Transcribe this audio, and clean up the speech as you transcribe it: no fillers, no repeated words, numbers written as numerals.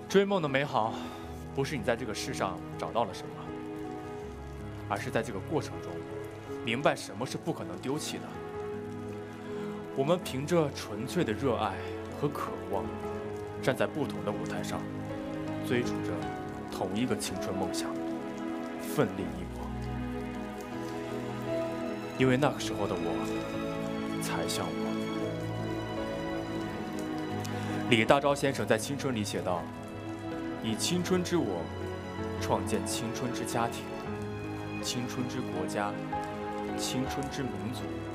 追梦的美好，不是你在这个世上找到了什么，而是在这个过程中，明白什么是不可能丢弃的。我们凭着纯粹的热爱和渴望，站在不同的舞台上，追逐着同一个青春梦想，奋力一搏。因为那个时候的我，才像我。李大钊先生在《青春》里写道：“以青春之我，创建青春之家庭，青春之国家，青春之民族。”